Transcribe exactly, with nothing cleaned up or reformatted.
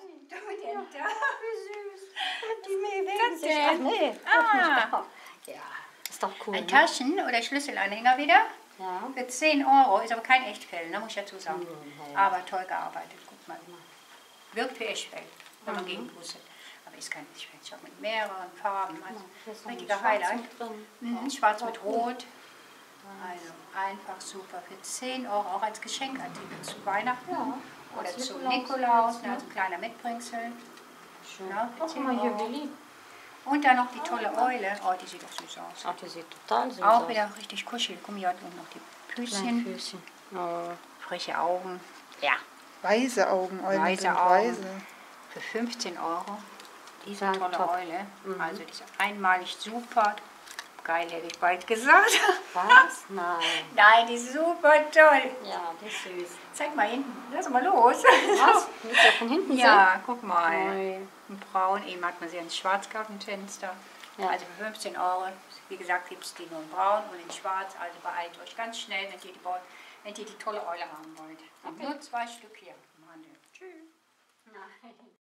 du denn da? Wie süß. Die Mäh wegen sich. denn? Ach nee, Ah. doch nicht. Ja, ist doch cool. Ein Ne? Taschen- oder Schlüsselanhänger wieder. Ja. Für zehn Euro, ist aber kein Echtfell, ne, muss ich dazu sagen. Mhm, ja. Aber toll gearbeitet, guck mal. Wirkt wie Echtfell, wenn man Mhm. gegenpustet. Aber ist kein Echtfell, ich habe mit mehreren Farben. Also Ja, hier ist noch ein richtiger Schwarz Highlight. mit drin. Mhm, Ja. schwarz Ja, mit cool. Rot. Also einfach super. Für zehn Euro auch als Geschenkartikel zu Weihnachten. Ja, Oder als zum Nikolaus, Nikolaus, ne? ne, als ein kleiner Mitbringsel. Schön. Ja, für Guck zehn mal hier, Euro. Willi. Und dann noch die tolle Eule. Oh, die sieht doch süß aus. Ach, die sieht total süß Auch aus. wieder richtig kuschelig. Guck mal, hier hat unten noch die Kleine Füßchen. Füßchen. Oh. Frische Augen. Ja, Weise Augen, Eulen Weise sind Augen. weise. für fünfzehn Euro. Diese Ja, tolle top. Eule. Mhm. Also die ist einmalig super. Geil, hätte ich bald gesagt. Was? Nein. Nein, die ist super toll. Ja, die ist süß. Zeig mal hinten. Lass mal los. Was? Willst du ja von hinten Ja, guck mal. sehen? Ein Braun, eben hat man sie in schwarz gehabt im Fenster. Ja. Also für fünfzehn Euro. Wie gesagt, gibt es die nur in braun und in schwarz. Also beeilt euch ganz schnell, wenn ihr die, Bau- wenn ihr die tolle Eule haben wollt. Und Okay. nur zwei Stück hier im Handel. Tschüss. Nein.